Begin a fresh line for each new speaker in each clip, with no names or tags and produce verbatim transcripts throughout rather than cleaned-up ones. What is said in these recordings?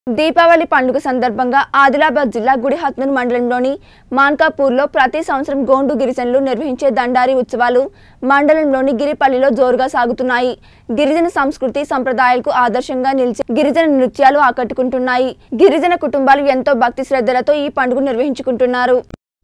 దీపావళి పండుగ సందర్భంగా ఆదిలాబాద్ జిల్లా గుడిహత్నూర్ మండలంలోని మాన్కాపూర్లో ప్రతి సంవత్సరం గోండు గిరిజనులు నిర్వహించే దండారి ఉత్సవాలు మండలంలోని గిరిపల్లిలో జోరుగా సాగుతున్నాయి. గిరిజన సంస్కృతి సంప్రదాయాలకు ఆదర్శంగా నిలిచే గిరిజన నృత్యాలు ఆకట్టుకుంటున్నాయి. గిరిజన కుటుంబాలు ఎంతో భక్తి శ్రద్ధలతో ఈ పండుగ నిర్వహించుకుంటున్నారు.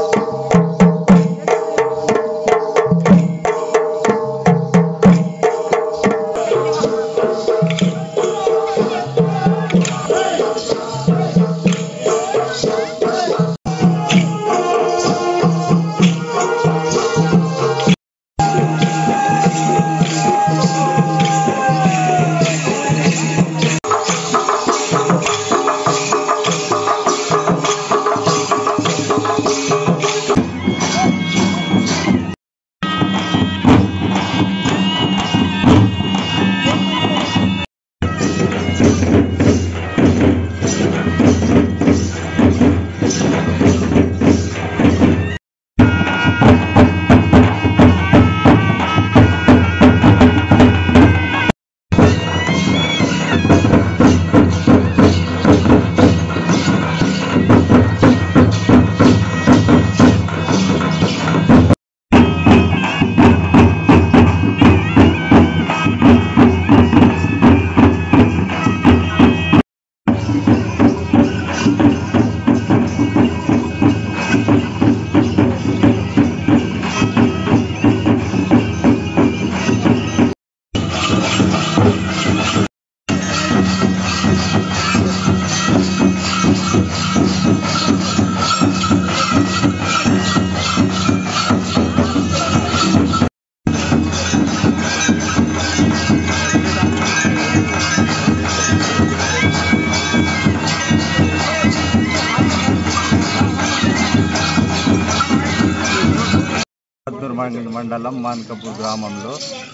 మండలం మాన్కాపూర్ గ్రామంలో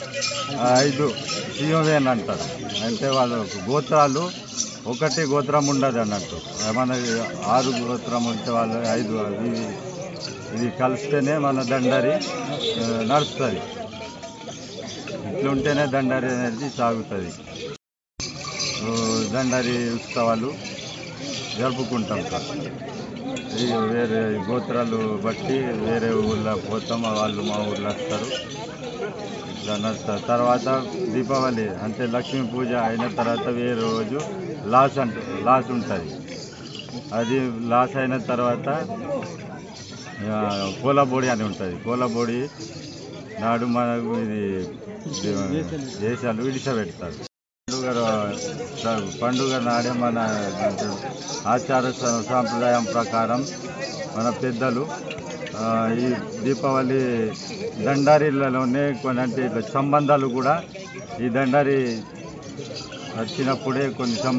ఐదు సీఎంవేన్ అంటారు. అంటే వాళ్ళు గోత్రాలు ఒకటి గోత్రం ఉండదు అన్నట్టు. మన ఆరు గోత్రం ఉంటే వాళ్ళు ఐదు ఇవి ఇవి కలిస్తేనే మన దండరి నడుస్తుంది. ఇట్లుంటేనే దండరి అనేది సాగుతుంది. దండరి ఉత్సవాలు జరుపుకుంటాం సార్. ఈ వేరే గోత్రాలు బట్టి వేరే ఊళ్ళో పోతాం, వాళ్ళు మా ఊళ్ళో వస్తారు. ఇట్లా నడుస్తారు. తర్వాత దీపావళి అంటే లక్ష్మీ పూజ అయిన తర్వాత వేరే రోజు లాస్ అంటే లాస్ ఉంటుంది. అది లాస్ అయిన తర్వాత కోలబోడి అని ఉంటుంది. కోలబోడి నాడు మనకు ఇది దేశాలు విడిచిపెడతారు. పండుగ పండుగ నాడే మన ఆచార సాంప్రదాయం ప్రకారం మన పెద్దలు ఈ దీపావళి దండారీలలోనే కొన్ని ఇట్లా సంబంధాలు కూడా ఈ దండారి వచ్చినప్పుడే కొన్ని